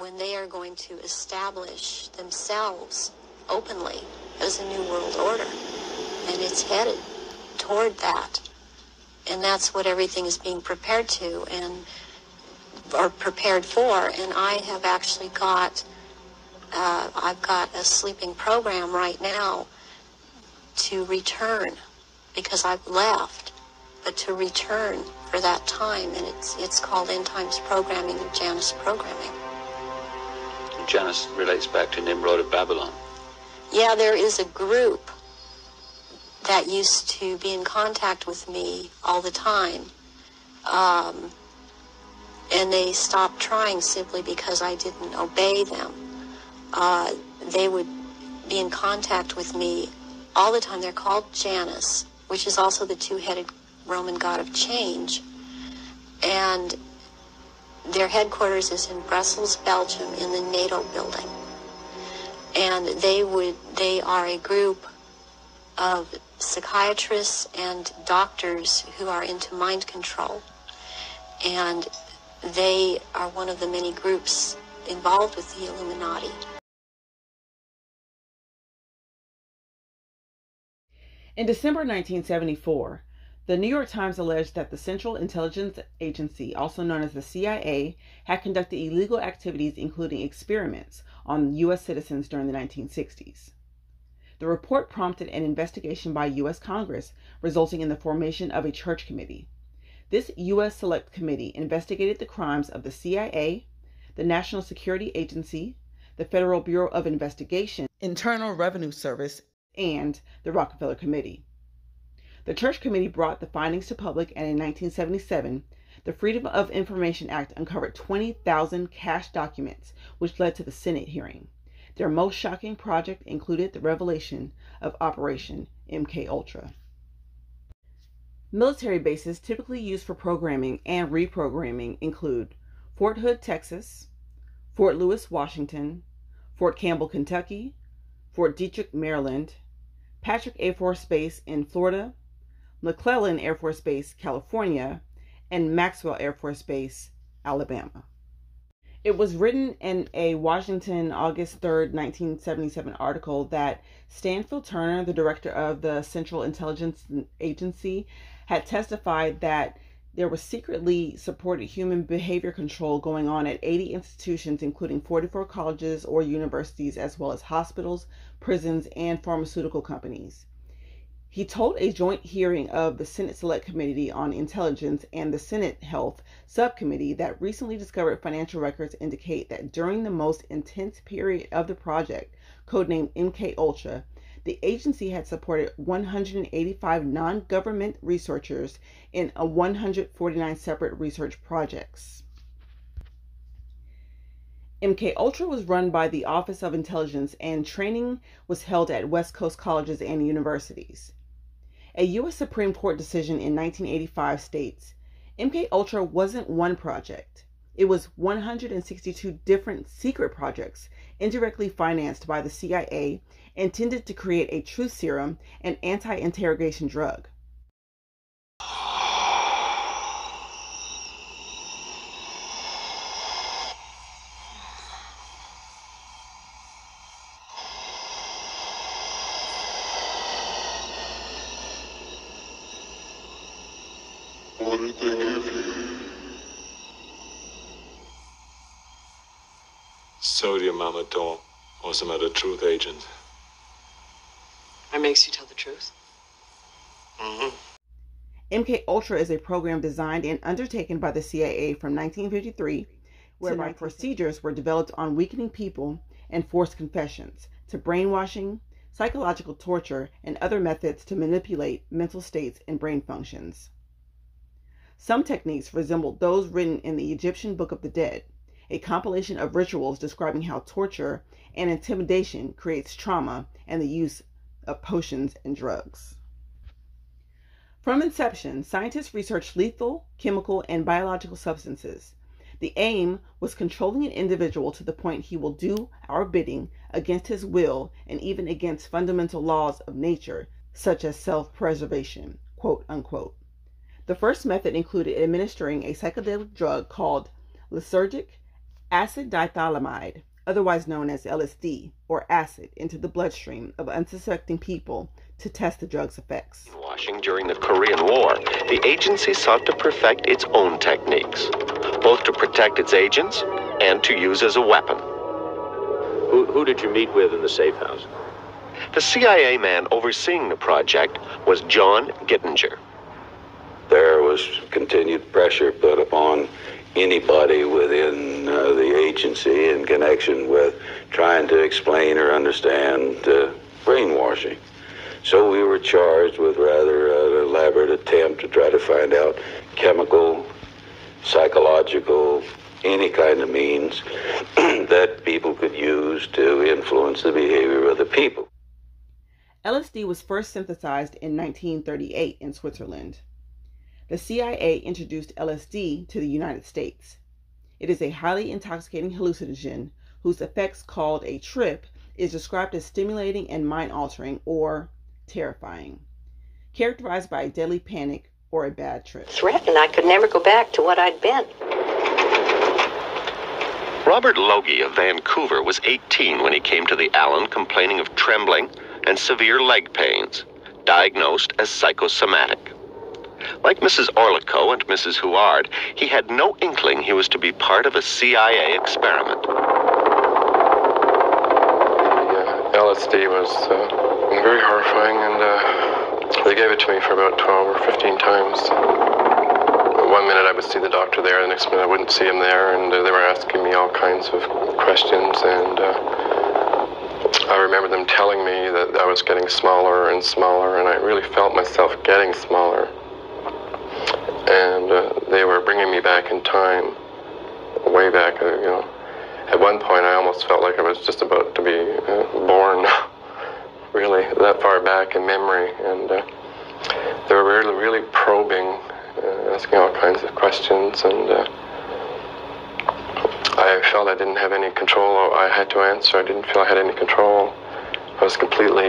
when they are going to establish themselves openly as a new world order. And it's headed toward that. And that's what everything is being prepared to or prepared for. And I have actually got, I've got a sleeping program right now to return, because I've left, but to return for that time. And it's called End Times Programming and Janus Programming. Janus relates back to Nimrod of Babylon. Yeah, there is a group that used to be in contact with me all the time. And they stopped trying simply because I didn't obey them. They would be in contact with me all the time. They're called Janus, which is also the two-headed Roman god of change. And their headquarters is in Brussels, Belgium, in the NATO building. And they are a group of psychiatrists and doctors who are into mind control. And they are one of the many groups involved with the Illuminati. In December 1974, the New York Times alleged that the Central Intelligence Agency, also known as the CIA, had conducted illegal activities, including experiments on U.S. citizens during the 1960s. The report prompted an investigation by U.S. Congress, resulting in the formation of a church committee. This U.S. Select Committee investigated the crimes of the CIA, the National Security Agency, the Federal Bureau of Investigation, Internal Revenue Service, and the Rockefeller Committee. The Church Committee brought the findings to public, and in 1977, the Freedom of Information Act uncovered 20,000 cache documents, which led to the Senate hearing. Their most shocking project included the revelation of Operation MKUltra. Military bases typically used for programming and reprogramming include Fort Hood, Texas, Fort Lewis, Washington, Fort Campbell, Kentucky, Fort Detrick, Maryland, Patrick Air Force Base in Florida, McClellan Air Force Base, California, and Maxwell Air Force Base, Alabama. It was written in a Washington, August 3rd, 1977 article that Stanfield Turner, the director of the Central Intelligence Agency, had testified that there was secretly supported human behavior control going on at 80 institutions, including 44 colleges or universities, as well as hospitals, prisons, and pharmaceutical companies. He told a joint hearing of the Senate Select Committee on Intelligence and the Senate Health Subcommittee that recently discovered financial records indicate that during the most intense period of the project, codenamed MKUltra, the agency had supported 185 non-government researchers in 149 separate research projects. MKUltra was run by the Office of Intelligence, and training was held at West Coast colleges and universities. A U.S. Supreme Court decision in 1985 states, MKUltra wasn't one project. It was 162 different secret projects indirectly financed by the CIA, intended to create a truth serum and anti-interrogation drug. What did they give you? Sodium amador, or some other truth agent. What makes you tell the truth? MKUltra is a program designed and undertaken by the CIA from 1953, whereby procedures were developed on weakening people and forced confessions, to brainwashing, psychological torture, and other methods to manipulate mental states and brain functions. Some techniques resembled those written in the Egyptian Book of the Dead, a compilation of rituals describing how torture and intimidation creates trauma and the use of potions and drugs. From inception, scientists researched lethal, chemical, and biological substances. The aim was controlling an individual to the point he will do our bidding against his will and even against fundamental laws of nature, such as self-preservation, quote unquote. The first method included administering a psychedelic drug called lysergic acid dithylamide, otherwise known as LSD, or acid, into the bloodstream of unsuspecting people to test the drug's effects. Brainwashing during the Korean War, the agency sought to perfect its own techniques, both to protect its agents and to use as a weapon. Who did you meet with in the safe house? The CIA man overseeing the project was John Gittinger. There was continued pressure put upon anybody within the agency in connection with trying to explain or understand brainwashing. So we were charged with rather an elaborate attempt to try to find out chemical, psychological, any kind of means that people could use to influence the behavior of the people. LSD was first synthesized in 1938 in Switzerland. The CIA introduced LSD to the United States. It is a highly intoxicating hallucinogen whose effects, called a trip, is described as stimulating and mind-altering or terrifying, characterized by a deadly panic or a bad trip. Threatened I could never go back to what I'd been. Robert Logie of Vancouver was 18 when he came to the Allen complaining of trembling and severe leg pains, diagnosed as psychosomatic. Like Mrs. Orlico and Mrs. Huard, he had no inkling he was to be part of a CIA experiment. The LSD was very horrifying, and they gave it to me for about 12 or 15 times. One minute I would see the doctor there, the next minute I wouldn't see him there, and they were asking me all kinds of questions, and I remember them telling me that I was getting smaller and smaller, and I really felt myself getting smaller. And they were bringing me back in time, way back, At one point I almost felt like I was just about to be born, really, that far back in memory. And they were really, really probing, asking all kinds of questions, and I felt I didn't have any control. I had to answer. I didn't feel I had any control. I was completely,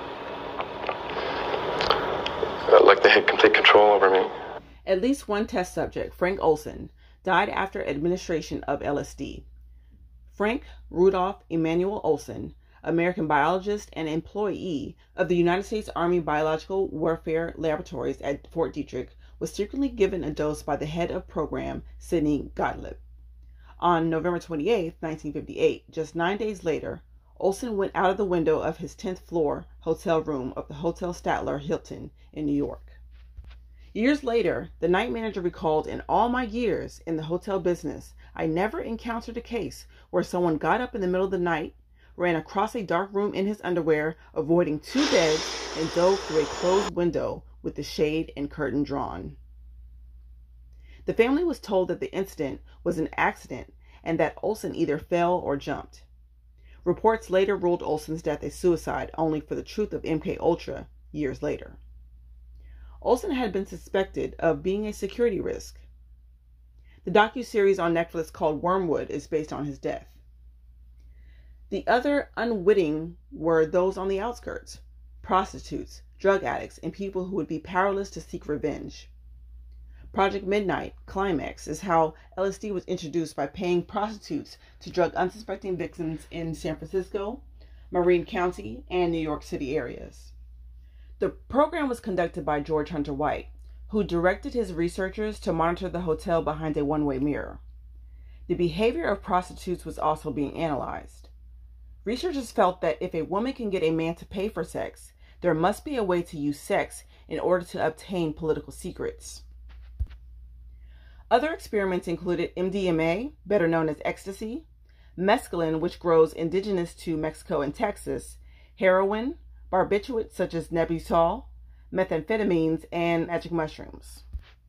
like they had complete control over me. At least one test subject, Frank Olson, died after administration of LSD. Frank Rudolph Emanuel Olson, American biologist and employee of the United States Army Biological Warfare Laboratories at Fort Detrick, was secretly given a dose by the head of program, Sidney Gottlieb. On November 28, 1958, just 9 days later, Olson went out of the window of his 10th floor hotel room of the Hotel Statler Hilton in New York. Years later, the night manager recalled, "In all my years in the hotel business, I never encountered a case where someone got up in the middle of the night, ran across a dark room in his underwear, avoiding 2 beds, and dove through a closed window with the shade and curtain drawn." The family was told that the incident was an accident and that Olson either fell or jumped. Reports later ruled Olson's death a suicide, only for the truth of MKUltra years later. Olson had been suspected of being a security risk. The docuseries on Netflix called Wormwood is based on his death. The other unwitting were those on the outskirts: prostitutes, drug addicts, and people who would be powerless to seek revenge. Project Midnight Climax is how LSD was introduced by paying prostitutes to drug unsuspecting victims in San Francisco, Marin County, and New York City areas. The program was conducted by George Hunter White, who directed his researchers to monitor the hotel behind a one-way mirror. The behavior of prostitutes was also being analyzed. Researchers felt that if a woman can get a man to pay for sex, there must be a way to use sex in order to obtain political secrets. Other experiments included MDMA, better known as ecstasy, mescaline, which grows indigenous to Mexico and Texas, heroin, barbiturates such as Nebutol, methamphetamines, and magic mushrooms.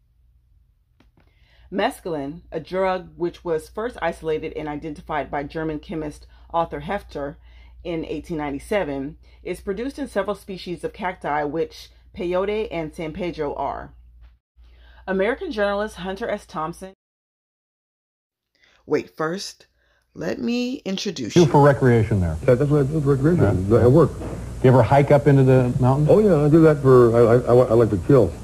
Mescaline, a drug which was first isolated and identified by German chemist Arthur Hefter in 1897, is produced in several species of cacti, which peyote and San Pedro are. American journalist Hunter S. Thompson. Wait, first, let me introduce you. For recreation there. Yeah, that's what I do for recreation. I work. You ever hike up into the mountains? Oh yeah, I do that for, I like to kill.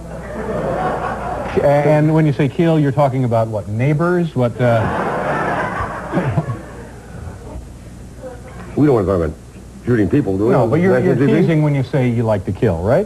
And when you say kill, you're talking about what, neighbors? What? We don't want to talk about shooting people, do we? No, but you're teasing when you say you like to kill, right?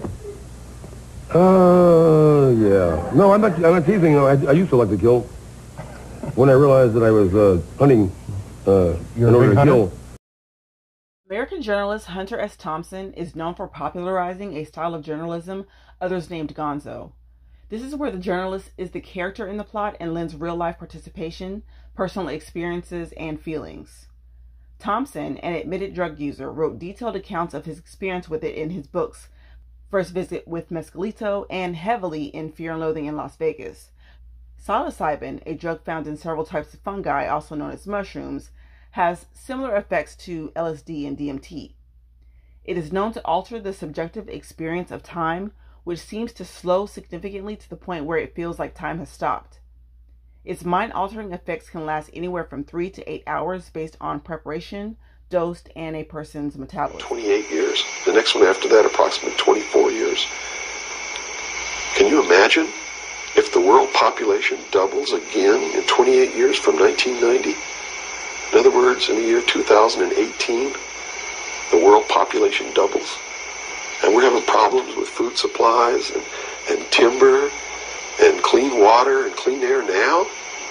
Yeah. No, I'm not teasing. I used to like to kill. When I realized that I was hunting in order to kill. American journalist Hunter S. Thompson is known for popularizing a style of journalism others named gonzo. This is where the journalist is the character in the plot and lends real-life participation, personal experiences, and feelings. Thompson, an admitted drug user, wrote detailed accounts of his experience with it in his books, First Visit with Mescalito and Heavily in Fear and Loathing in Las Vegas. Psilocybin, a drug found in several types of fungi, also known as mushrooms, has similar effects to LSD and DMT. It is known to alter the subjective experience of time, which seems to slow significantly to the point where it feels like time has stopped. Its mind-altering effects can last anywhere from 3 to 8 hours based on preparation, dosed, and a person's metabolism. 28 years. The next one after that, approximately 24 years. Can you imagine if the world population doubles again in 28 years from 1990? In other words, in the year 2018, the world population doubles. And we're having problems with food supplies and timber and clean water and clean air now.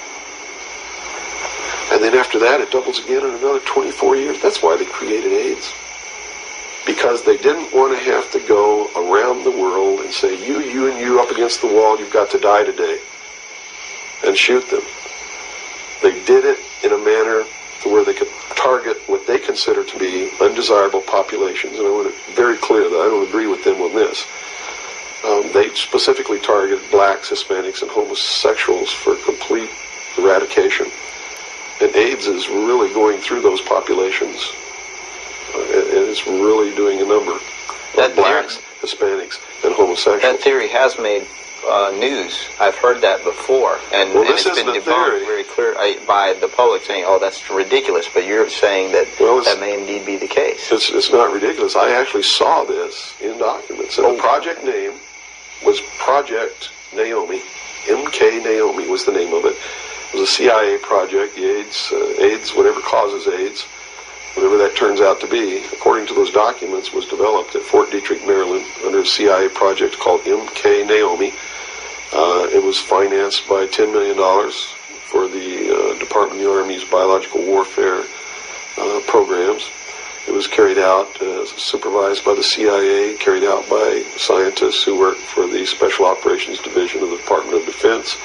And then after that, it doubles again in another 24 years. That's why they created AIDS. Because they didn't want to have to go around the world and say, you and you up against the wall, you've got to die today. And shoot them. They did it in a manner to where they could target what they consider to be undesirable populations. And I want to be very clear that I don't agree with them on this. They specifically targeted blacks, Hispanics, and homosexuals for complete eradication. And AIDS is really going through those populations. And it's really doing a number of blacks, Hispanics, and homosexuals. That theory has made news. I've heard that before, and it's been debunked very clear by the public, saying, "Oh, that's ridiculous." But you're saying that that may indeed be the case. It's not ridiculous. I actually saw this in documents. And the project name was Project Naomi. MK Naomi was the name of it. It was a CIA project. The AIDS, whatever causes AIDS, whatever that turns out to be, according to those documents, was developed at Fort Detrick, Maryland, under a CIA project called MK Naomi. It was financed by $10 million for the Department of the Army's biological warfare programs. It was carried out, supervised by the CIA, carried out by scientists who worked for the Special Operations Division of the Department of Defense.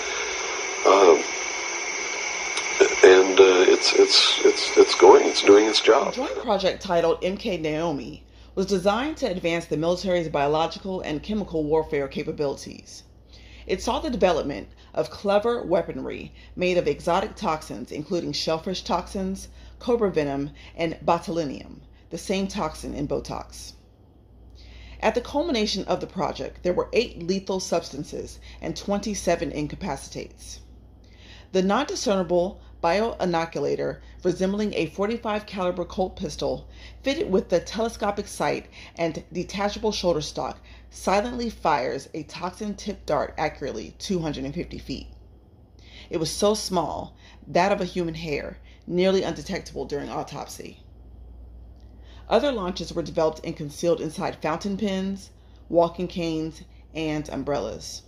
And it's doing its job. The joint project titled MK Naomi was designed to advance the military's biological and chemical warfare capabilities. It saw the development of clever weaponry made of exotic toxins, including shellfish toxins, cobra venom, and botulinum, the same toxin in Botox. At the culmination of the project, there were 8 lethal substances and 27 incapacitates. The non-discernible bioinoculator, resembling a .45 caliber Colt pistol, fitted with the telescopic sight and detachable shoulder stock, silently fires a toxin-tipped dart accurately 250 feet. It was so small, that of a human hair, nearly undetectable during autopsy. Other launches were developed and concealed inside fountain pens, walking canes, and umbrellas.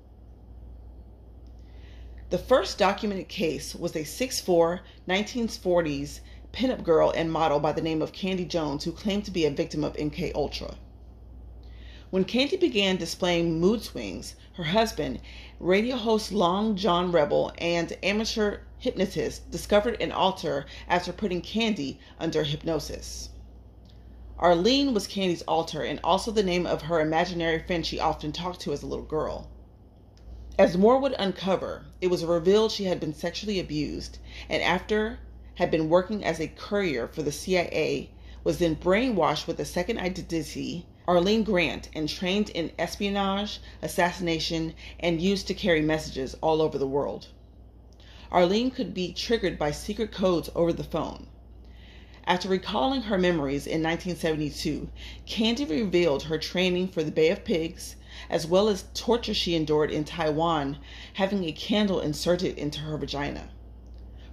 The first documented case was a 6'4", 1940s pinup girl and model by the name of Candy Jones, who claimed to be a victim of MK Ultra. When Candy began displaying mood swings, her husband, radio host Long John Rebel, and amateur hypnotist discovered an altar after putting Candy under hypnosis. Arlene was Candy's altar and also the name of her imaginary friend she often talked to as a little girl. As more would uncover, it was revealed she had been sexually abused, and after had been working as a courier for the CIA, was then brainwashed with a second identity, Arlene Grant, and trained in espionage, assassination, and used to carry messages all over the world. Arlene could be triggered by secret codes over the phone. After recalling her memories in 1972, Candy revealed her training for the Bay of Pigs, as well as torture she endured in Taiwan, having a candle inserted into her vagina.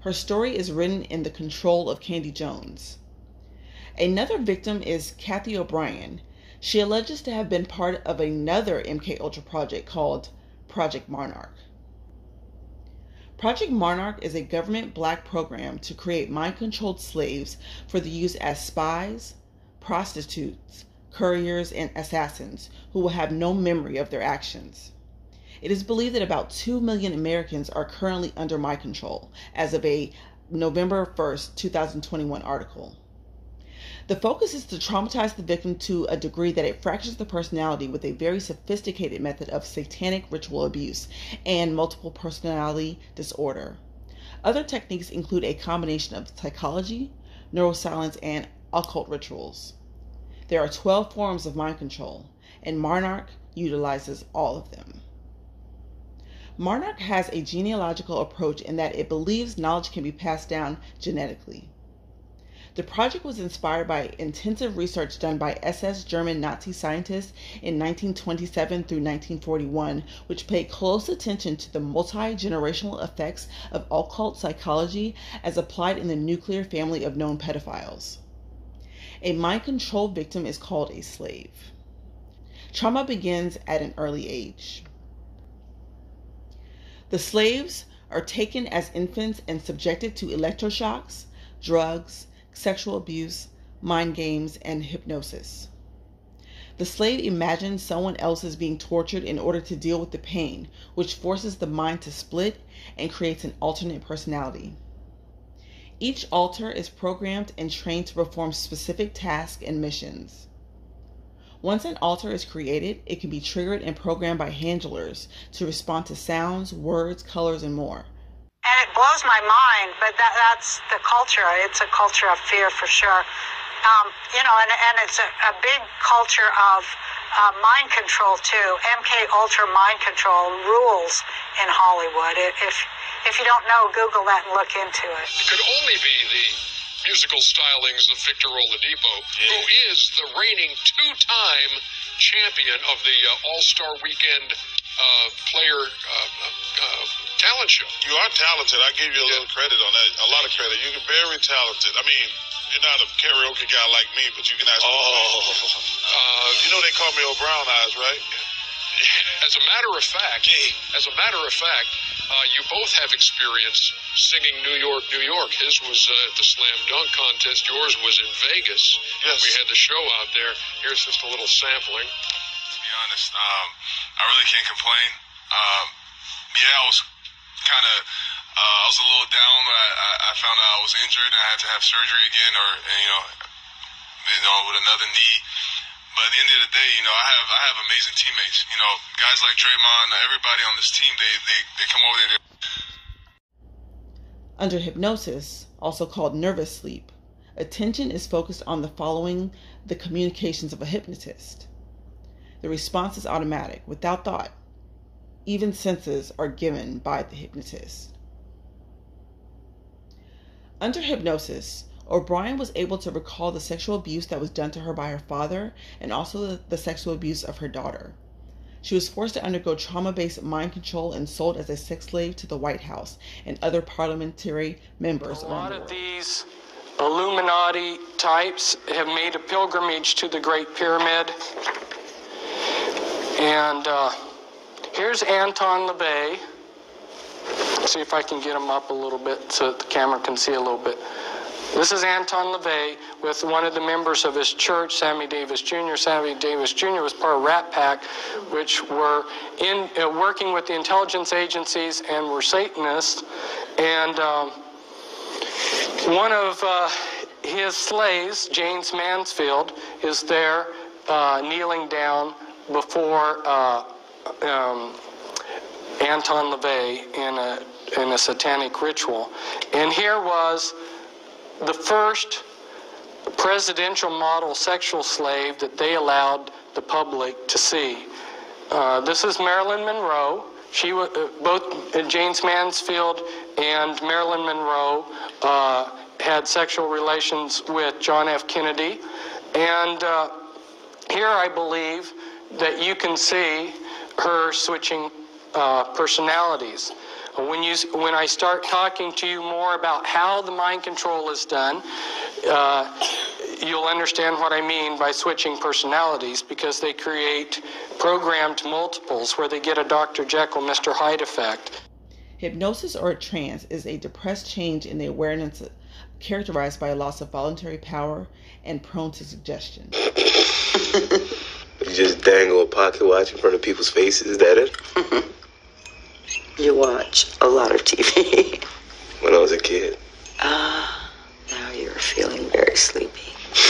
Her story is written in the control of Candy Jones. Another victim is Kathy O'Brien. She alleges to have been part of another MKUltra project called Project Monarch. Project Monarch is a government black program to create mind-controlled slaves for the use as spies, prostitutes, couriers, and assassins who will have no memory of their actions. It is believed that about 2 million Americans are currently under mind control as of a November 1st, 2021 article. The focus is to traumatize the victim to a degree that it fractures the personality with a very sophisticated method of satanic ritual abuse and multiple personality disorder. Other techniques include a combination of psychology, neuroscience, and occult rituals. There are 12 forms of mind control, and Monarch utilizes all of them. Monarch has a genealogical approach in that it believes knowledge can be passed down genetically. The project was inspired by intensive research done by SS German Nazi scientists in 1927 through 1941, which paid close attention to the multi-generational effects of occult psychology as applied in the nuclear family of known pedophiles. A mind control victim is called a slave. Trauma begins at an early age. The slaves are taken as infants and subjected to electroshocks, drugs, sexual abuse, mind games, and hypnosis. The slave imagines someone else is being tortured in order to deal with the pain, which forces the mind to split and creates an alternate personality. Each alter is programmed and trained to perform specific tasks and missions. Once an alter is created, it can be triggered and programmed by handlers to respond to sounds, words, colors, and more. And it blows my mind, but that's the culture. It's a culture of fear for sure. And it's a big culture of mind control too. MKUltra mind control rules in Hollywood. If you don't know, Google that and look into it. It could only be the musical stylings of Victor Oladipo, who is the reigning two-time champion of the All-Star Weekend player talent show. You are talented. I give you a little credit on that. A lot of credit. You're very talented. I mean, you're not a karaoke guy like me, but you can actually. You know they call me O'Brown Eyes, right? As a matter of fact, you both have experience singing New York, New York. His was at the Slam Dunk Contest. Yours was in Vegas. Yes. We had the show out there. Here's just a little sampling. To be honest, I really can't complain. I was kind of, I was a little down. I found out I was injured and I had to have surgery again, with another knee. But at the end of the day, I have amazing teammates. Guys like Draymond, everybody on this team, they come over there. Under hypnosis, also called nervous sleep, attention is focused on following the communications of a hypnotist. The response is automatic, without thought. Even senses are given by the hypnotist. Under hypnosis, O'Brien was able to recall the sexual abuse that was done to her by her father and also the sexual abuse of her daughter. She was forced to undergo trauma-based mind control and sold as a sex slave to the White House and other parliamentary members. A lot of these Illuminati types have made a pilgrimage to the Great Pyramid. And here's Anton LaVey. See if I can get him up a little bit so that the camera can see a little bit. This is Anton LaVey with one of the members of his church, Sammy Davis Jr. Sammy Davis Jr. was part of Rat Pack, which were working with the intelligence agencies and were Satanists. And one of his slaves, James Mansfield, is there kneeling down before Anton LaVey in a satanic ritual. And here was the first presidential model sexual slave that they allowed the public to see. This is Marilyn Monroe. She was both James Mansfield and Marilyn Monroe had sexual relations with John F. Kennedy. And here I believe that you can see her switching personalities. When I start talking to you more about how the mind control is done, you'll understand what I mean by switching personalities, because they create programmed multiples where they get a Dr. Jekyll, Mr. Hyde effect. Hypnosis or a trance is a depressed change in the awareness characterized by a loss of voluntary power and prone to suggestion. You just dangle a pocket watch in front of people's faces, is that it? You watch a lot of TV. When I was a kid. Now you're feeling very sleepy.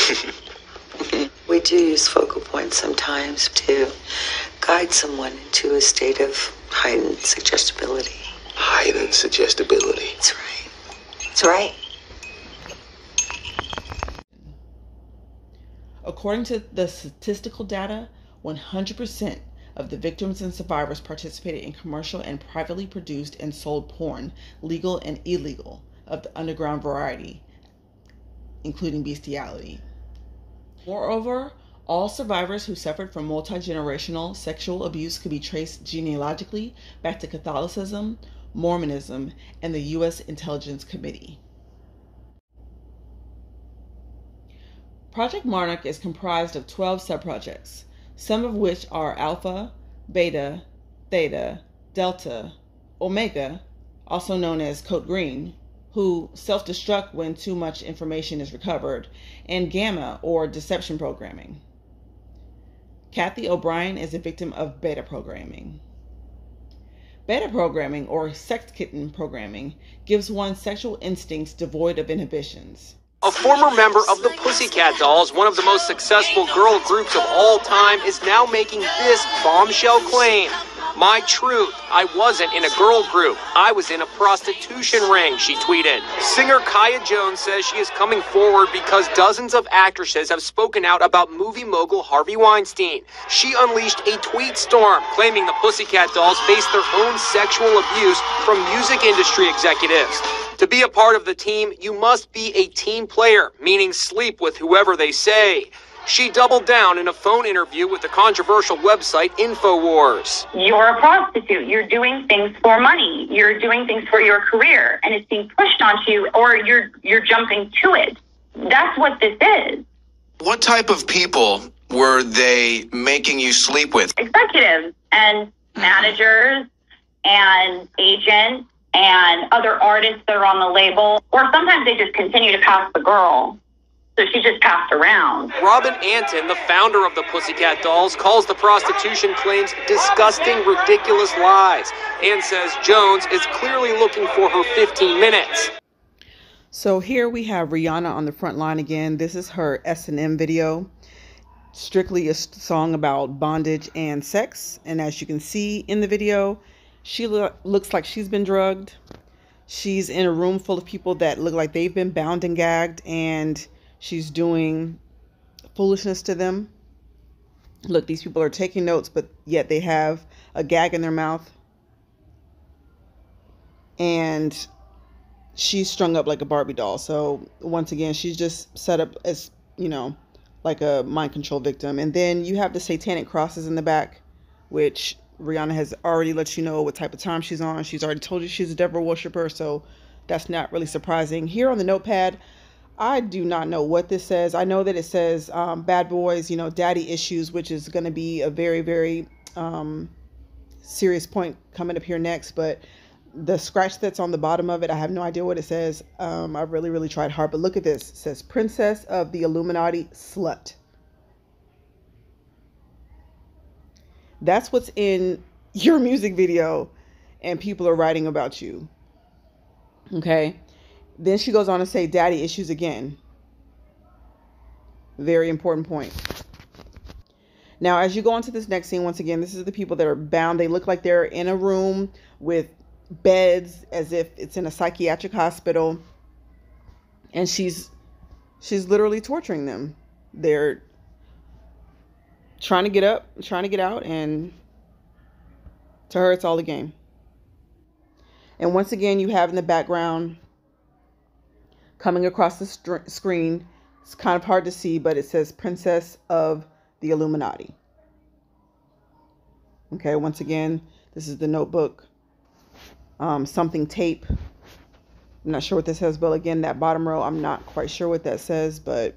We do use focal points sometimes to guide someone into a state of heightened suggestibility. Heightened suggestibility. That's right. That's right. According to the statistical data, 100% of the victims and survivors participated in commercial and privately produced and sold porn, legal and illegal, of the underground variety, including bestiality. Moreover, all survivors who suffered from multi-generational sexual abuse could be traced genealogically back to Catholicism, Mormonism, and the U.S. Intelligence Committee. Project Monarch is comprised of 12 subprojects, some of which are Alpha, Beta, Theta, Delta, Omega, also known as Code Green, who self-destruct when too much information is recovered, and Gamma, or deception programming. Kathy O'Brien is a victim of beta programming. Beta programming, or sex kitten programming, gives one sexual instincts devoid of inhibitions. A former member of the Pussycat Dolls, one of the most successful girl groups of all time, is now making this bombshell claim. My truth, I wasn't in a girl group. I was in a prostitution ring, she tweeted. Singer Kaya Jones says she is coming forward because dozens of actresses have spoken out about movie mogul Harvey Weinstein. She unleashed a tweet storm, claiming the Pussycat Dolls faced their own sexual abuse from music industry executives. To be a part of the team, you must be a team player, meaning sleep with whoever they say. She doubled down in a phone interview with the controversial website InfoWars. You're a prostitute. You're doing things for money. You're doing things for your career, and it's being pushed onto you, or you're jumping to it. That's what this is. What type of people were they making you sleep with? Executives and managers and agents and other artists that are on the label, or sometimes they just continue to pass the girl. So she just passed around. Robin Anton, the founder of the Pussycat Dolls, calls the prostitution claims disgusting, ridiculous lies, and says Jones is clearly looking for her 15 minutes. So here we have Rihanna on the front line again. This is her S&M video. Strictly a song about bondage and sex. And as you can see in the video, she looks like she's been drugged. She's in a room full of people that look like they've been bound and gagged, and she's doing foolishness to them. Look, these people are taking notes, but yet they have a gag in their mouth. And she's strung up like a Barbie doll. So once again, she's just set up as, you know, like a mind control victim. And then you have the satanic crosses in the back, which Rihanna has already let you know what type of time she's on. She's already told you she's a devil worshiper, so that's not really surprising. Here on the notepad, I do not know what this says. I know that it says bad boys, you know, daddy issues, which is going to be a very, very serious point coming up here next. But the scratch that's on the bottom of it, I have no idea what it says. I really, really tried hard. But look at this. It says Princess of the Illuminati Slut. That's what's in your music video, and people are writing about you. Okay. Then she goes on to say daddy issues again. Very important point. Now, as you go on to this next scene, once again, this is the people that are bound. They look like they're in a room with beds as if it's in a psychiatric hospital. And she's literally torturing them. They're trying to get up, trying to get out, and to her, it's all a game. And once again, you have in the background, coming across the screen, it's kind of hard to see, but it says Princess of the Illuminati. Okay, once again, this is the notebook. something tape. I'm not sure what this says, but again, that bottom row, I'm not quite sure what that says, but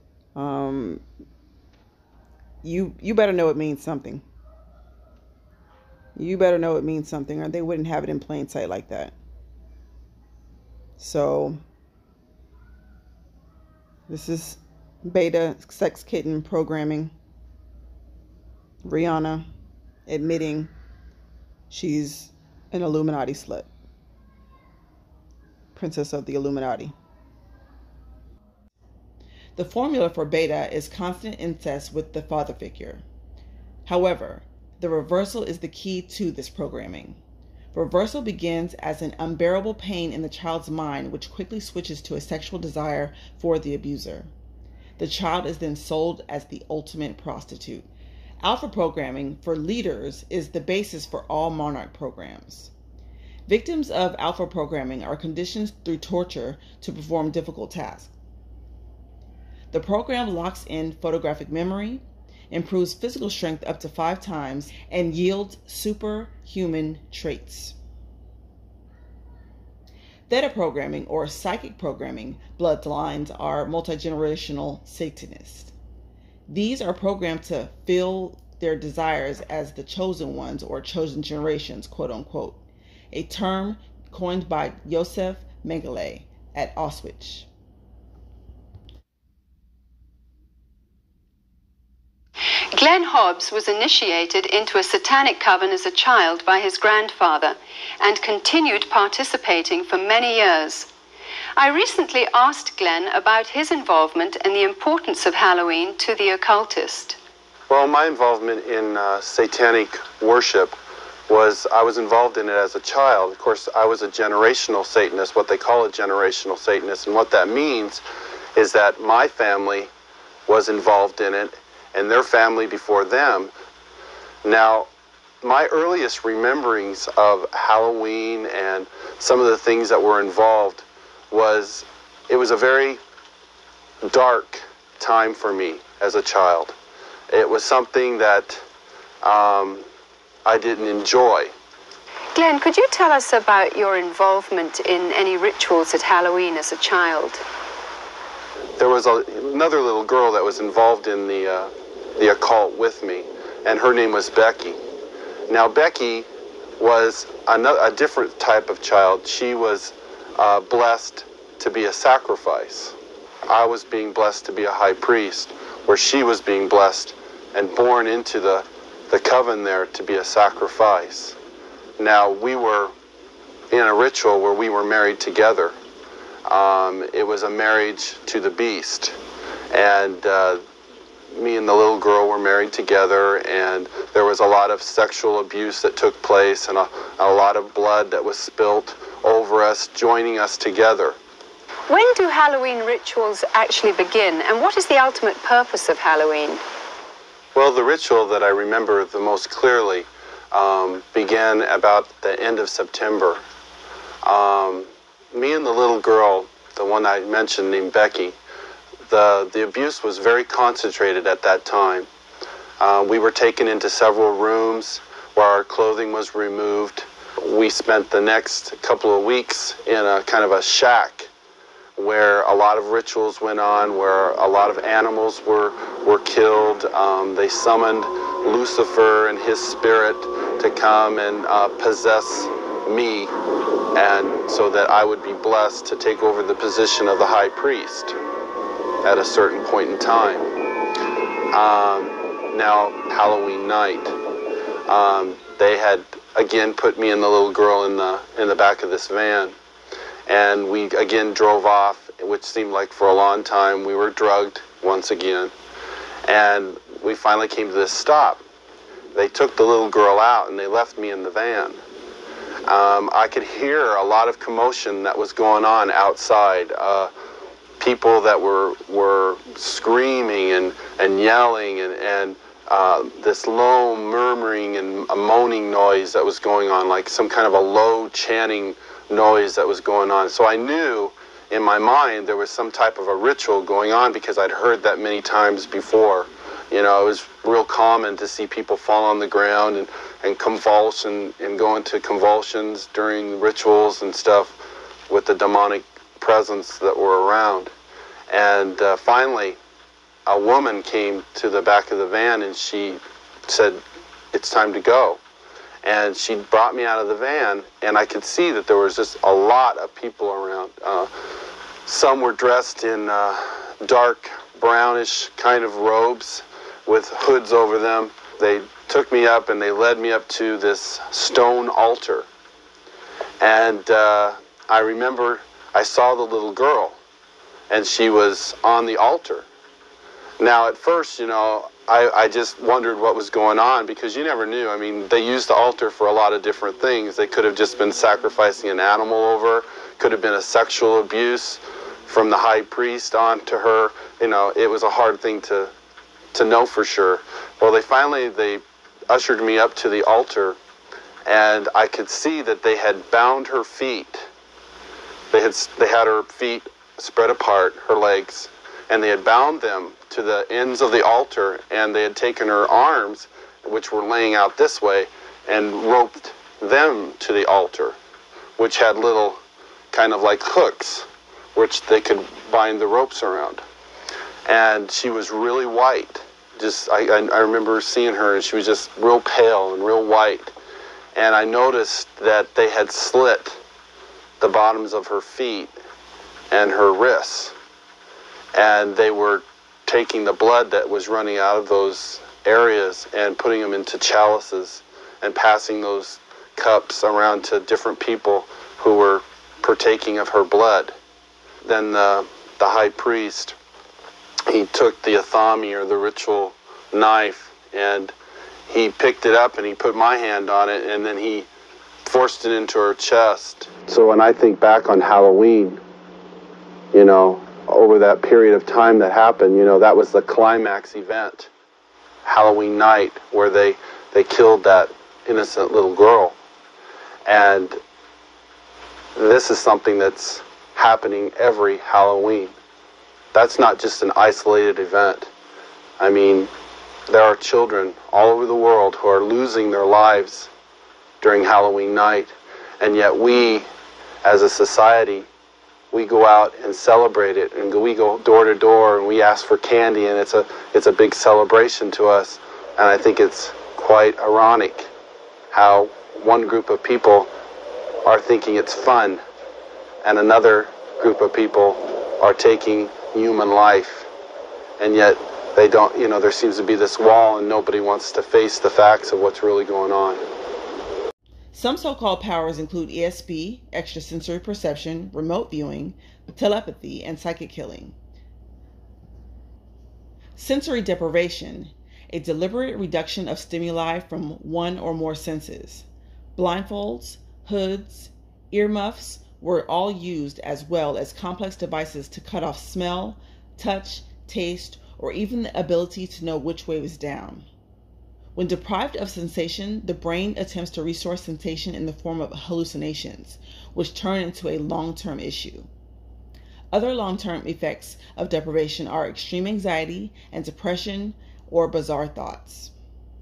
you better know it means something. You better know it means something, or they wouldn't have it in plain sight like that. So this is beta sex kitten programming. Rihanna admitting she's an Illuminati slut. Princess of the Illuminati. The formula for beta is constant incest with the father figure. However, the reversal is the key to this programming. Reversal begins as an unbearable pain in the child's mind, which quickly switches to a sexual desire for the abuser. The child is then sold as the ultimate prostitute. Alpha programming for leaders is the basis for all monarch programs. Victims of alpha programming are conditioned through torture to perform difficult tasks. The program locks in photographic memory, improves physical strength up to 5 times, and yields superhuman traits. Theta programming or psychic programming bloodlines are multi-generational Satanists. These are programmed to fill their desires as the chosen ones or chosen generations, quote unquote, a term coined by Joseph Mengele at Auschwitz. Glenn Hobbs was initiated into a satanic coven as a child by his grandfather and continued participating for many years. I recently asked Glenn about his involvement and the importance of Halloween to the occultist. Well, my involvement in satanic worship was, I was involved in it as a child. Of course, I was a generational Satanist, what they call a generational Satanist, and what that means is that my family was involved in it and their family before them. Now, my earliest rememberings of Halloween and some of the things that were involved was, it was a very dark time for me as a child. It was something that I didn't enjoy. Glenn, could you tell us about your involvement in any rituals at Halloween as a child? There was another little girl that was involved in the occult with me, and her name was Becky. Now, Becky was a different type of child. She was blessed to be a sacrifice. I was being blessed to be a high priest, where she was being blessed and born into the coven there to be a sacrifice. Now, we were in a ritual where we were married together. It was a marriage to the beast, and me and the little girl were married together, and there was a lot of sexual abuse that took place and a lot of blood that was spilt over us, joining us together. When do Halloween rituals actually begin, and what is the ultimate purpose of Halloween? Well, the ritual that I remember the most clearly began about the end of September. Me and the little girl, the one I mentioned named Becky, the abuse was very concentrated at that time. We were taken into several rooms where our clothing was removed. We spent the next couple of weeks in a kind of a shack where a lot of rituals went on, where a lot of animals were killed. They summoned Lucifer and his spirit to come and possess me, and so that I would be blessed to take over the position of the high priest at a certain point in time. Now, Halloween night, they had again put me and the little girl in the back of this van, and we again drove off, which seemed like for a long time. We were drugged once again, and we finally came to this stop. They took the little girl out and they left me in the van. I could hear a lot of commotion that was going on outside. People that were screaming and yelling, and this low murmuring and a moaning noise that was going on, like some kind of a low chanting noise that was going on. So I knew in my mind there was some type of a ritual going on, because I'd heard that many times before. You know, it was real common to see people fall on the ground and and convulsion and go into convulsions during rituals and stuff with the demonic presence that were around. And finally, a woman came to the back of the van and she said, "It's time to go." And she brought me out of the van, and I could see that there was just a lot of people around. Some were dressed in dark brownish kind of robes with hoods over them. They took me up and they led me up to this stone altar. And I remember I saw the little girl, and she was on the altar. Now, at first, you know, I just wondered what was going on, because you never knew. I mean, they used the altar for a lot of different things. They could have just been sacrificing an animal over, could have been a sexual abuse from the high priest on to her. You know, it was a hard thing to know for sure. Well, they ushered me up to the altar, and I could see that they had bound her feet. They had her feet spread apart, her legs, and they had bound them to the ends of the altar, and they had taken her arms, which were laying out this way, and roped them to the altar, which had little kind of like hooks, which they could bind the ropes around. And she was really white. I remember seeing her, and she was just real pale and real white. And I noticed that they had slit the bottoms of her feet and her wrists, and they were taking the blood that was running out of those areas and putting them into chalices and passing those cups around to different people who were partaking of her blood. Then the high priest, he took the athami, or the ritual knife, and he picked it up and he put my hand on it, and then he forced it into her chest. So when I think back on Halloween, you know, over that period of time that happened, you know, that was the climax event, Halloween night, where they killed that innocent little girl. And this is something that's happening every Halloween. That's not just an isolated event. I mean, there are children all over the world who are losing their lives during Halloween night, and yet we, as a society, we go out and celebrate it, and we go door to door and we ask for candy, and it's a big celebration to us. And I think it's quite ironic how one group of people are thinking it's fun and another group of people are taking human life, and yet they don't, you know, there seems to be this wall and nobody wants to face the facts of what's really going on. Some so-called powers include ESP, extrasensory perception, remote viewing, telepathy, and psychic killing. Sensory deprivation, a deliberate reduction of stimuli from one or more senses. Blindfolds, hoods, earmuffs were all used, as well as complex devices to cut off smell, touch, taste, or even the ability to know which way was down. When deprived of sensation, the brain attempts to restore sensation in the form of hallucinations, which turn into a long-term issue. Other long-term effects of deprivation are extreme anxiety and depression or bizarre thoughts.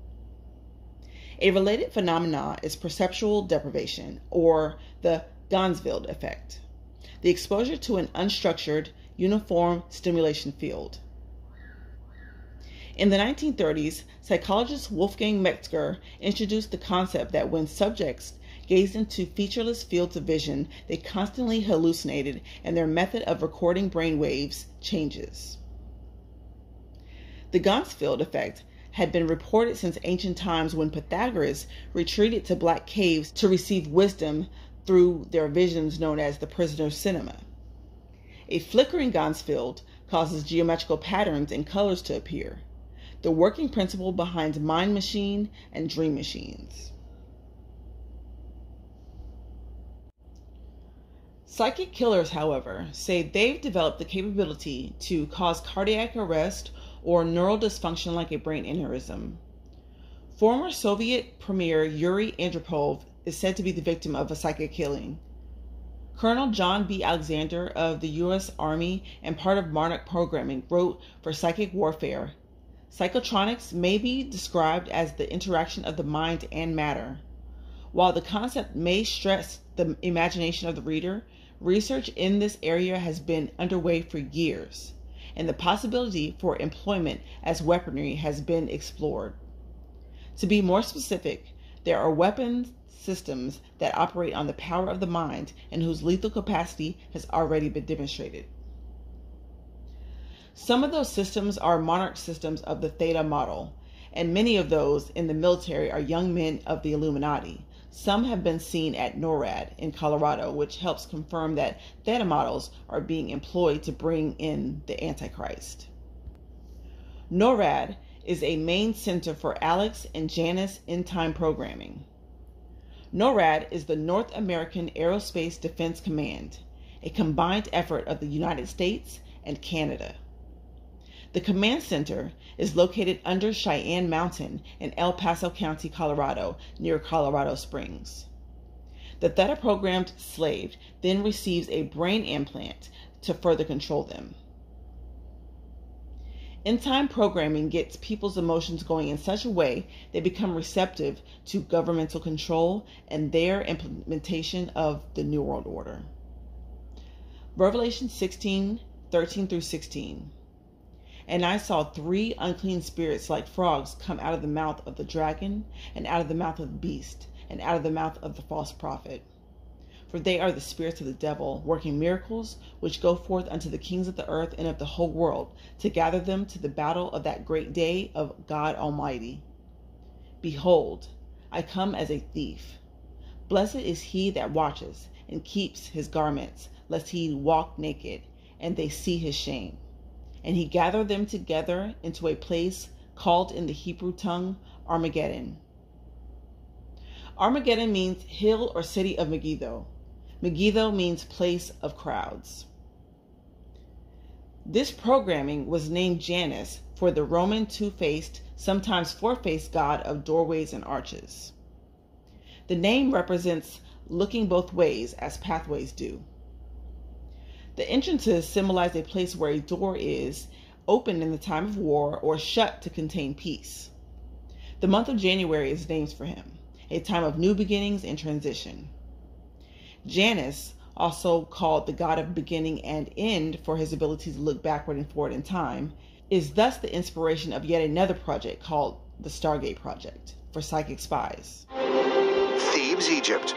A related phenomenon is perceptual deprivation, or the Ganzfeld effect, the exposure to an unstructured, uniform stimulation field. In the 1930s, psychologist Wolfgang Metzger introduced the concept that when subjects gazed into featureless fields of vision, they constantly hallucinated, and their method of recording brain waves changes. The Ganzfeld effect had been reported since ancient times, when Pythagoras retreated to black caves to receive wisdom through their visions known as the prisoner's cinema. A flickering Ganzfeld causes geometrical patterns and colors to appear, the working principle behind mind machine and dream machines. Psychic killers, however, say they've developed the capability to cause cardiac arrest or neural dysfunction like a brain aneurysm. Former Soviet Premier Yuri Andropov is said to be the victim of a psychic killing. Colonel John B. Alexander of the U.S. Army and part of Monarch programming wrote for Psychic Warfare, Psychotronics may be described as the interaction of the mind and matter. While the concept may stress the imagination of the reader, research in this area has been underway for years, and the possibility for employment as weaponry has been explored. To be more specific, there are weapons systems that operate on the power of the mind and whose lethal capacity has already been demonstrated. Some of those systems are monarch systems of the Theta model, and many of those in the military are young men of the Illuminati. Some have been seen at NORAD in Colorado, which helps confirm that Theta models are being employed to bring in the Antichrist. NORAD is a main center for Alex and Janus end-time programming. NORAD is the North American Aerospace Defense Command, a combined effort of the United States and Canada. The command center is located under Cheyenne Mountain in El Paso County, Colorado, near Colorado Springs. The Theta-programmed slave then receives a brain implant to further control them. End-time programming gets people's emotions going in such a way they become receptive to governmental control and their implementation of the New World Order. Revelation 16:13-16. And I saw 3 unclean spirits like frogs come out of the mouth of the dragon, and out of the mouth of the beast, and out of the mouth of the false prophet. For they are the spirits of the devil, working miracles, which go forth unto the kings of the earth and of the whole world, to gather them to the battle of that great day of God Almighty. Behold, I come as a thief. Blessed is he that watches, and keeps his garments, lest he walk naked, and they see his shame. And he gathered them together into a place called in the Hebrew tongue Armageddon. Armageddon means hill or city of Megiddo. Megiddo means place of crowds. This programming was named Janus for the Roman two-faced, sometimes four-faced god of doorways and arches. The name represents looking both ways as pathways do. The entrances symbolize a place where a door is open in the time of war or shut to contain peace. The month of January is named for him, a time of new beginnings and transition. Janus, also called the god of beginning and end for his ability to look backward and forward in time, is thus the inspiration of yet another project called the Stargate Project for psychic spies. Thebes, Egypt,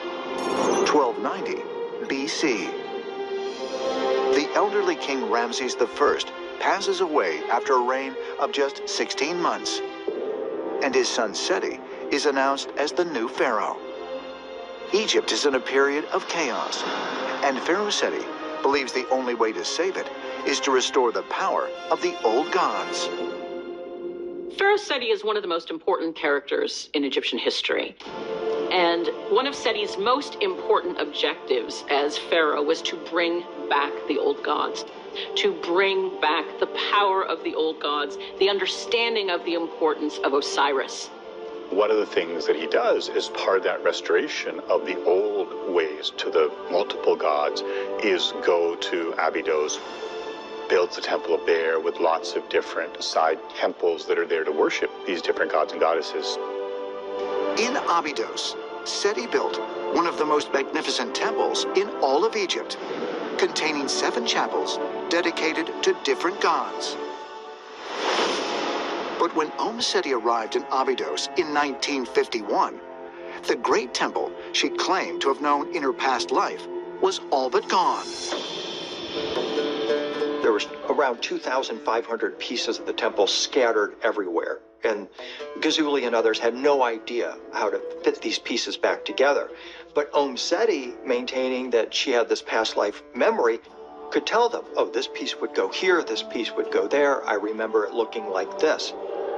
1290 BC. The elderly King Ramses I passes away after a reign of just 16 months, and his son Seti is announced as the new pharaoh. Egypt is in a period of chaos, and Pharaoh Seti believes the only way to save it is to restore the power of the old gods. Pharaoh Seti is one of the most important characters in Egyptian history. And one of Seti's most important objectives as pharaoh was to bring back the old gods, to bring back the power of the old gods, the understanding of the importance of Osiris. One of the things that he does as part of that restoration of the old ways to the multiple gods is go to Abydos, builds the Temple of Bear with lots of different side temples that are there to worship these different gods and goddesses. In Abydos, Seti built one of the most magnificent temples in all of Egypt, containing 7 chapels dedicated to different gods. But when Seti arrived in Abydos in 1951, the great temple she claimed to have known in her past life was all but gone. There was around 2,500 pieces of the temple scattered everywhere, and Ghazuli and others had no idea how to fit these pieces back together. But Seti, maintaining that she had this past life memory, could tell them, oh, this piece would go here, this piece would go there. I remember it looking like this.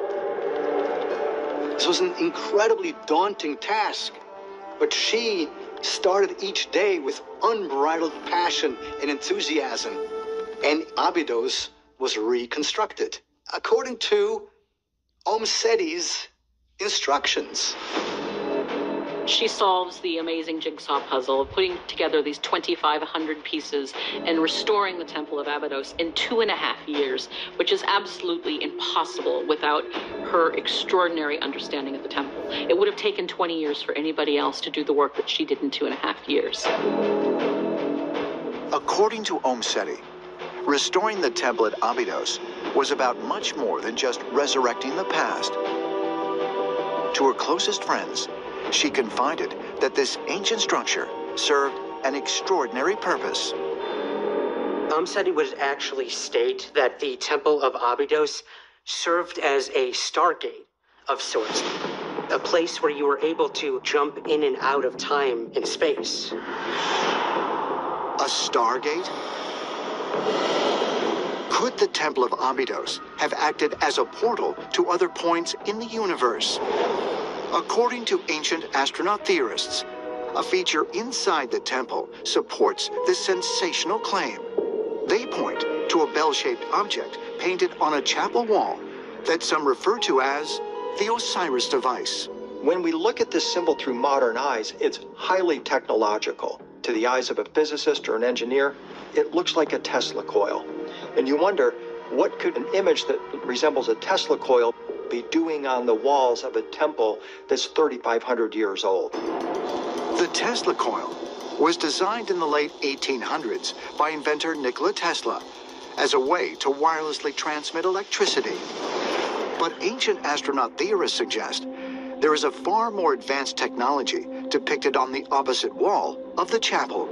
This was an incredibly daunting task, but she started each day with unbridled passion and enthusiasm, and Abydos was reconstructed according to Seti's instructions. She solves the amazing jigsaw puzzle of putting together these 2,500 pieces and restoring the Temple of Abydos in 2.5 years, which is absolutely impossible without her extraordinary understanding of the temple. It would have taken 20 years for anybody else to do the work that she did in 2.5 years. According to Seti, restoring the temple at Abydos was about much more than just resurrecting the past. To her closest friends, she confided that this ancient structure served an extraordinary purpose. Seti would actually state that the Temple of Abydos served as a stargate of sorts, a place where you were able to jump in and out of time and space. A stargate? Could the Temple of Abydos have acted as a portal to other points in the universe? According to ancient astronaut theorists, a feature inside the temple supports this sensational claim. They point to a bell-shaped object painted on a chapel wall that some refer to as the Osiris device. When we look at this symbol through modern eyes, it's highly technological. To the eyes of a physicist or an engineer, it looks like a Tesla coil. And you wonder, what could an image that resembles a Tesla coil be doing on the walls of a temple that's 3,500 years old? The Tesla coil was designed in the late 1800s by inventor Nikola Tesla as a way to wirelessly transmit electricity. But ancient astronaut theorists suggest there is a far more advanced technology depicted on the opposite wall of the chapel.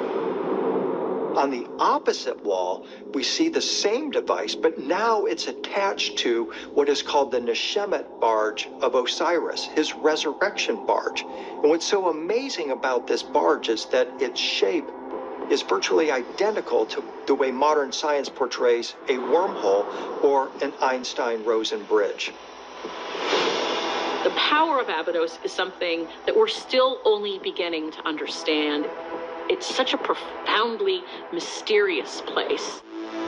On the opposite wall, we see the same device, but now it's attached to what is called the Neshemet barge of Osiris, his resurrection barge. And what's so amazing about this barge is that its shape is virtually identical to the way modern science portrays a wormhole or an Einstein-Rosen bridge. The power of Abydos is something that we're still only beginning to understand. It's such a profoundly mysterious place.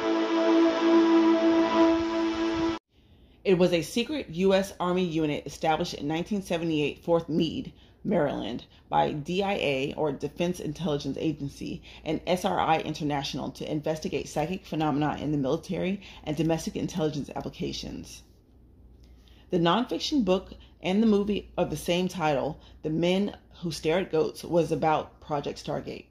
It was a secret U.S. Army unit established in 1978, Fort Meade, Maryland, by DIA, or Defense Intelligence Agency, and SRI International to investigate psychic phenomena in the military and domestic intelligence applications. The nonfiction book and the movie of the same title, The Men Who Stare at Goats, was about Project Stargate.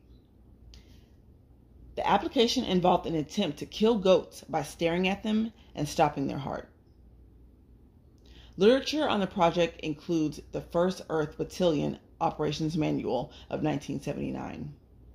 The application involved an attempt to kill goats by staring at them and stopping their heart. Literature on the project includes the First Earth Battalion Operations Manual of 1979.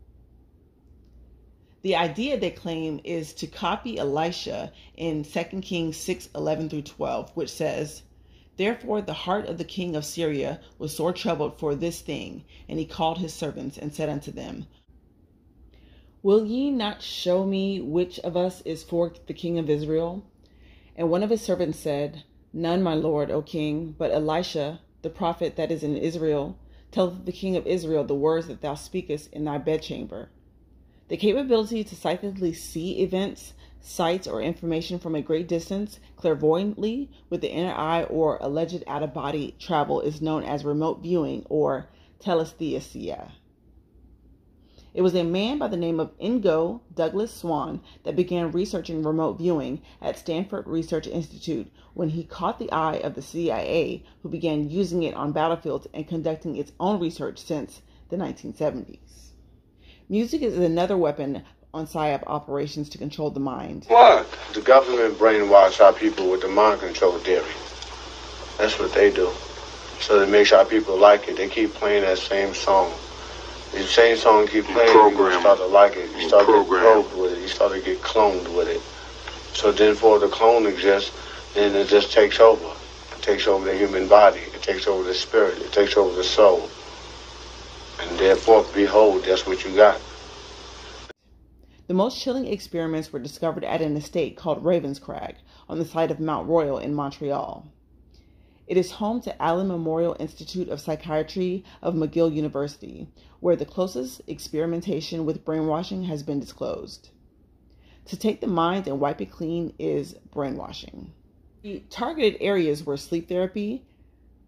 The idea, they claim, is to copy Elisha in 2 Kings 6:11-12, which says, "Therefore the heart of the king of Syria was sore troubled for this thing, and he called his servants and said unto them, Will ye not show me which of us is for the king of Israel? And one of his servants said, None, my lord, O king, but Elisha, the prophet that is in Israel, telleth the king of Israel the words that thou speakest in thy bedchamber." The capability to psychically see events, sights, or information from a great distance clairvoyantly with the inner eye or alleged out-of-body travel is known as remote viewing or telesthesia. It was a man by the name of Ingo Douglas Swan that began researching remote viewing at Stanford Research Institute when he caught the eye of the CIA, who began using it on battlefields and conducting its own research since the 1970s. Music is another weapon on PSYOP operations to control the mind. What? The government brainwash our people with the mind control theory. That's what they do. So they make sure our people like it. They keep playing that same song. The same song keep playing, you start to like it. You start to get probed with it. You start to get cloned with it. So then for the clone exists, then it just takes over. It takes over the human body. It takes over the spirit. It takes over the soul. And therefore, behold, that's what you got. The most chilling experiments were discovered at an estate called Ravenscrag on the site of Mount Royal in Montreal. It is home to Allen Memorial Institute of Psychiatry of McGill University, where the closest experimentation with brainwashing has been disclosed. To take the mind and wipe it clean is brainwashing. The targeted areas were sleep therapy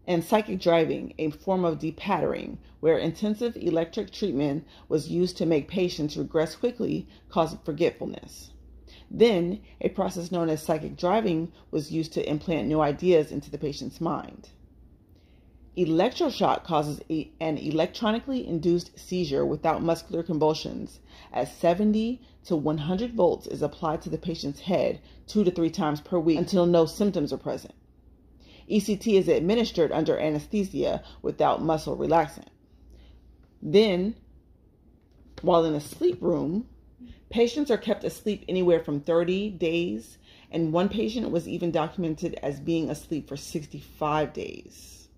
and psychic driving, a form of depattering, where intensive electric treatment was used to make patients regress quickly, causing forgetfulness. Then, a process known as psychic driving was used to implant new ideas into the patient's mind. Electroshock causes an electronically induced seizure without muscular convulsions, as 70 to 100 volts is applied to the patient's head 2 to 3 times per week until no symptoms are present. ECT is administered under anesthesia without muscle relaxant. Then, while in a sleep room, patients are kept asleep anywhere from 30 days, and one patient was even documented as being asleep for 65 days.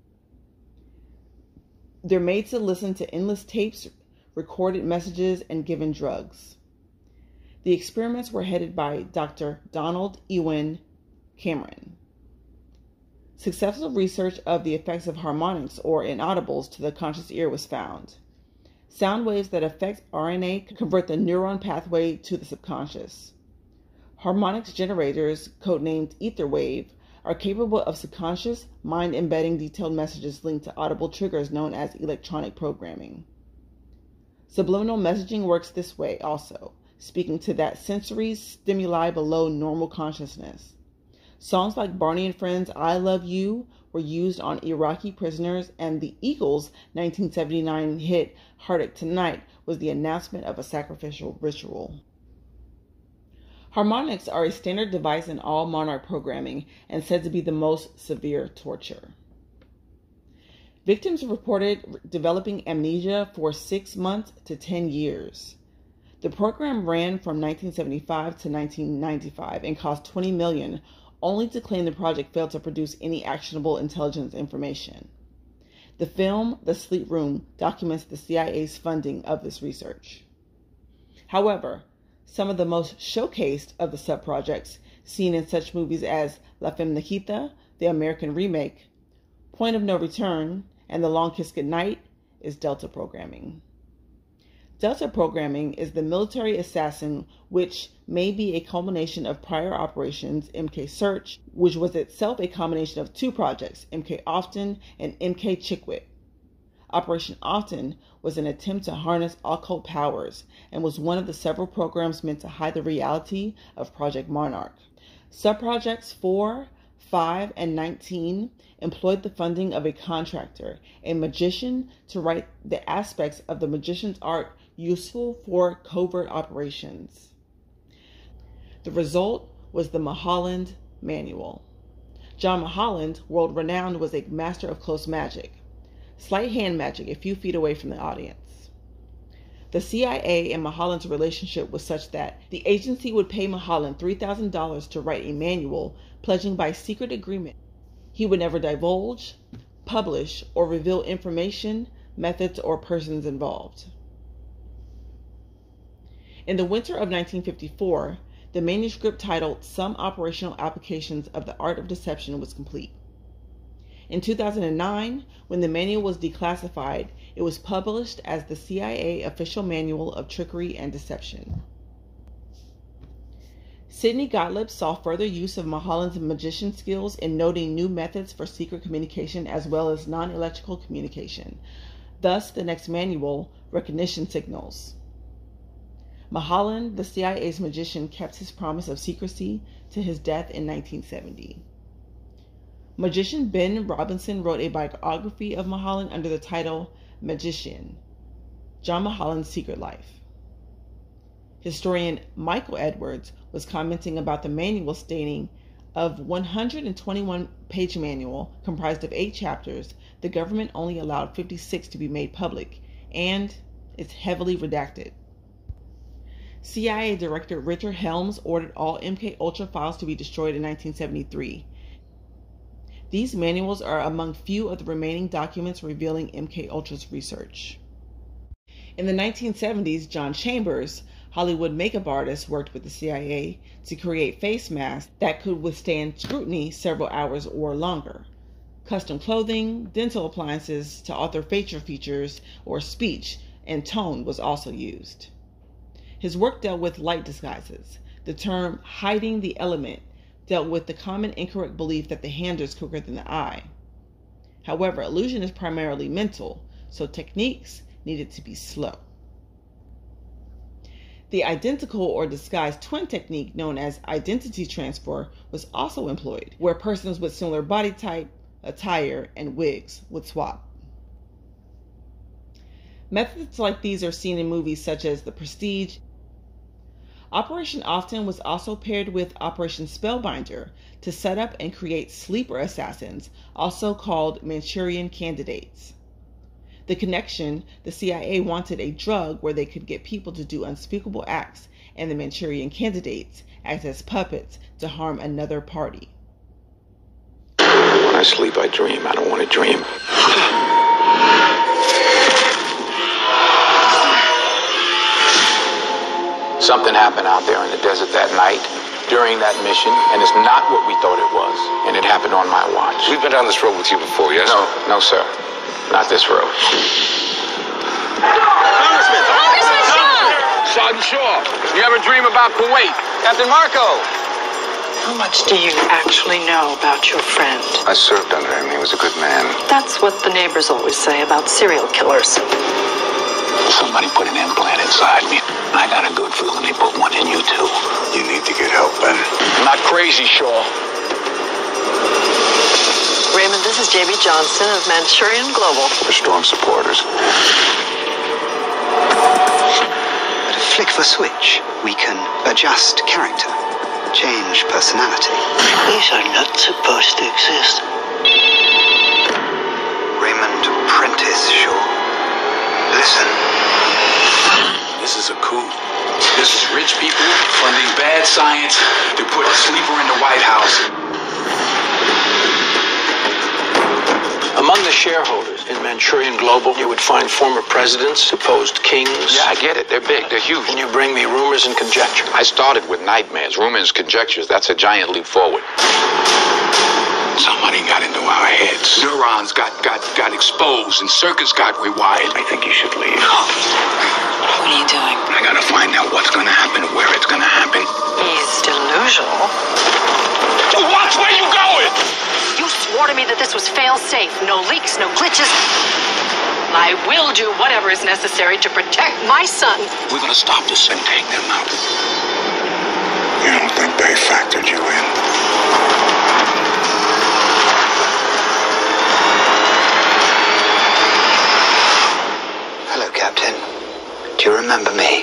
They're made to listen to endless tapes, recorded messages, and given drugs. The experiments were headed by Dr. Donald Ewen Cameron. Successful research of the effects of harmonics or inaudibles to the conscious ear was found. Sound waves that affect RNA convert the neuron pathway to the subconscious. Harmonics generators, codenamed ether wave, are capable of subconscious mind embedding detailed messages linked to audible triggers known as electronic programming. Subliminal messaging works this way also, speaking to that sensory stimuli below normal consciousness. Songs like Barney and Friends' I Love You were used on Iraqi prisoners, and the Eagles' 1979 hit Heartache Tonight was the announcement of a sacrificial ritual. Harmonics are a standard device in all Monarch programming and said to be the most severe torture. Victims reported developing amnesia for 6 months to 10 years. The program ran from 1975 to 1995 and cost $20 million, only to claim the project failed to produce any actionable intelligence information. The film, The Sleep Room, documents the CIA's funding of this research. However, some of the most showcased of the sub-projects, seen in such movies as La Femme Nikita, the American remake, Point of No Return, and The Long Kiss Goodnight, is Delta programming. Delta programming is the military assassin, which may be a culmination of prior operations, MK Search, which was itself a combination of 2 projects, MK Often and MK Chickwit. Operation Often was an attempt to harness occult powers and was one of the several programs meant to hide the reality of Project Monarch. Subprojects 4, 5, and 19 employed the funding of a contractor, a magician, to write the aspects of the magician's art useful for covert operations. The result was the Mulholland Manual. John Mulholland, world-renowned, was a master of close magic, sleight hand magic a few feet away from the audience. The CIA and Mulholland's relationship was such that the agency would pay Mulholland $3,000 to write a manual, pledging by secret agreement he would never divulge, publish, or reveal information, methods, or persons involved. In the winter of 1954, the manuscript titled Some Operational Applications of the Art of Deception was complete. In 2009, when the manual was declassified, it was published as the CIA Official Manual of Trickery and Deception. Sidney Gottlieb saw further use of Mulholland's magician skills in noting new methods for secret communication as well as non-electrical communication. Thus, the next manual, Recognition Signals. Mulholland, the CIA's magician, kept his promise of secrecy to his death in 1970. Magician Ben Robinson wrote a biography of Mulholland under the title Magician, John Mulholland's Secret Life. Historian Michael Edwards was commenting about the manual, stating, of 121-page manual comprised of 8 chapters, the government only allowed 56 to be made public, and it's heavily redacted. CIA Director Richard Helms ordered all MK Ultra files to be destroyed in 1973. These manuals are among few of the remaining documents revealing MK Ultra's research. In the 1970s, John Chambers, Hollywood makeup artist, worked with the CIA to create face masks that could withstand scrutiny several hours or longer. Custom clothing, dental appliances to alter facial features or speech and tone was also used. His work dealt with light disguises. The term hiding the element dealt with the common incorrect belief that the hand is quicker than the eye. However, illusion is primarily mental, so techniques needed to be slow. The identical or disguised twin technique known as identity transfer was also employed, where persons with similar body type, attire, and wigs would swap. Methods like these are seen in movies such as The Prestige. Operation Often was also paired with Operation Spellbinder to set up and create sleeper assassins, also called Manchurian candidates. The connection: the CIA wanted a drug where they could get people to do unspeakable acts, and the Manchurian candidates act as puppets to harm another party. When I sleep, I dream. I don't want to dream. Something happened out there in the desert that night during that mission, and it's not what we thought it was. And it happened on my watch. We've been down this road with you before, yes? No, sir. Not this road. Congressman Shaw! Sergeant Shaw, you ever dream about Kuwait? Captain Marco! How much do you actually know about your friend? I served under him. He was a good man. That's what the neighbors always say about serial killers. Somebody put an implant inside me. I got a good feeling they put one in you, too. You need to get help, Ben. I'm not crazy, Shaw. Raymond, this is J.B. Johnson of Manchurian Global. We're strong supporters. At a flick of a switch, we can adjust character, change personality. These are not supposed to exist. Raymond Prentice, Shaw. Listen. This is a coup. This is rich people funding bad science to put a sleeper in the White House. Among the shareholders in Manchurian Global, you would find former presidents, supposed kings. Yeah, I get it. They're big. They're huge. And you bring me rumors and conjecture. I started with nightmares. Rumors, conjectures. That's a giant leap forward. Somebody got into our heads. Neurons got exposed and circuits got rewired. I think you should leave. What are you doing? I gotta find out what's gonna happen and where it's gonna happen. He's delusional. Watch where you going! You swore to me that this was fail-safe. No leaks, no glitches. I will do whatever is necessary to protect my son. We're gonna stop this and take them out. You don't think they factored you in? Hello, Captain. Do you remember me?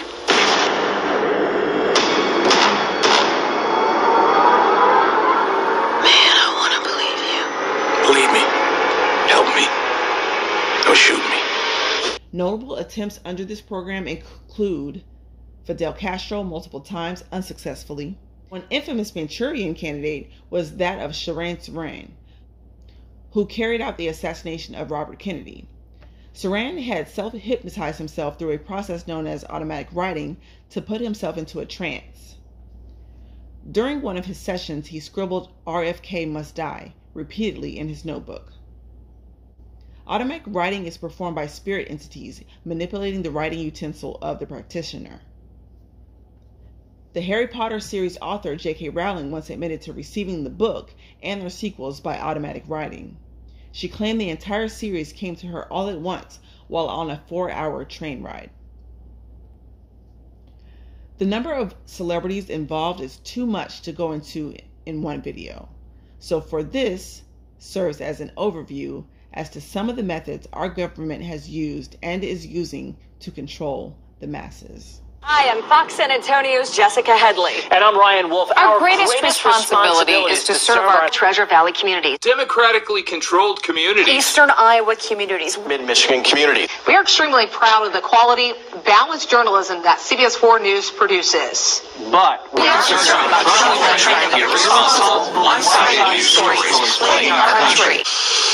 Man, I want to believe you. Believe me. Help me. Or shoot me. Notable attempts under this program include Fidel Castro multiple times unsuccessfully. One infamous Manchurian candidate was that of Saran, who carried out the assassination of Robert Kennedy. Saran had self-hypnotized himself through a process known as automatic writing to put himself into a trance. During one of his sessions, he scribbled "RFK must die" repeatedly in his notebook. Automatic writing is performed by spirit entities manipulating the writing utensil of the practitioner. The Harry Potter series author J.K. Rowling once admitted to receiving the book and their sequels by automatic writing. She claimed the entire series came to her all at once while on a 4-hour train ride. The number of celebrities involved is too much to go into in one video, so for this serves as an overview as to some of the methods our government has used and is using to control the masses. Hi, I'm Fox San Antonio's Jessica Headley. And I'm Ryan Wolf. Our greatest responsibility is to serve our Treasure Valley communities, Democratically controlled communities. Eastern Iowa communities, Mid-Michigan community. We are extremely proud of the quality, balanced journalism that CBS 4 News produces. But we are concerned about irresponsible, one-sided news stories plaguing our country.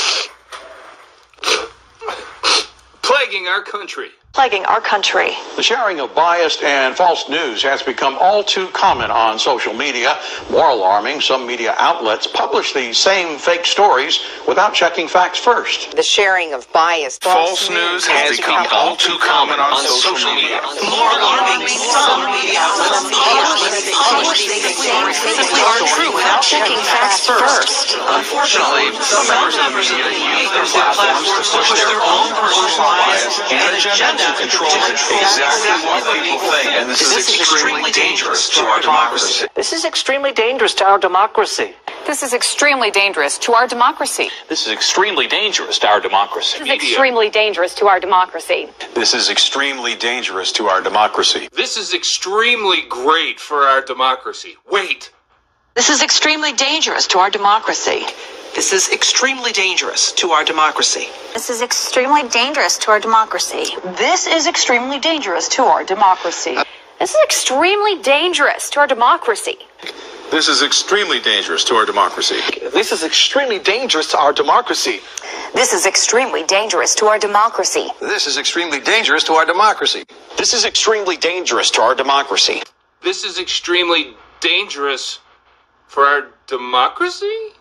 Plaguing our country. Plaguing our country. The sharing of biased and false news has become all too common on social media. More alarming, some media outlets publish these same fake stories without checking facts first. The sharing of biased False news has become all too common on social media. More alarming, some media outlets publish publish these things simply aren't true without checking facts first. Unfortunately, some members of the media use their platforms to push their own personal bias and agenda to control exactly what people think. And this is extremely dangerous to our democracy. This is extremely dangerous to our democracy. This is extremely dangerous to our democracy. This is extremely dangerous to our democracy. This is extremely dangerous to our democracy. This is extremely dangerous to our democracy. This is extremely great for our democracy. Wait. This is extremely dangerous to our democracy. This is extremely dangerous to our democracy. This is extremely dangerous to our democracy. This is extremely dangerous to our democracy. This is extremely dangerous to our democracy. This is extremely dangerous to our democracy. This is extremely dangerous to our democracy. This is extremely dangerous to our democracy. This is extremely dangerous to our democracy. This is extremely dangerous to our democracy. This is extremely dangerous for our democracy?